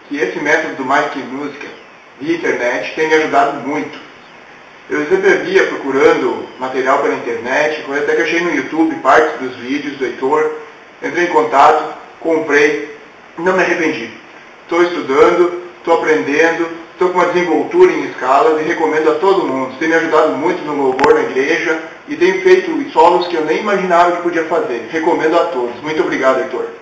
que esse método do Mais Que Música via internet tem me ajudado muito. Eu sempre via procurando material pela internet, até que achei no YouTube partes dos vídeos do Heitor, entrei em contato, comprei, não me arrependi. Estou estudando, estou aprendendo, estou com uma desenvoltura em escalas e recomendo a todo mundo. Tem me ajudado muito no louvor na igreja e tenho feito solos que eu nem imaginava que podia fazer. Recomendo a todos. Muito obrigado, Heitor.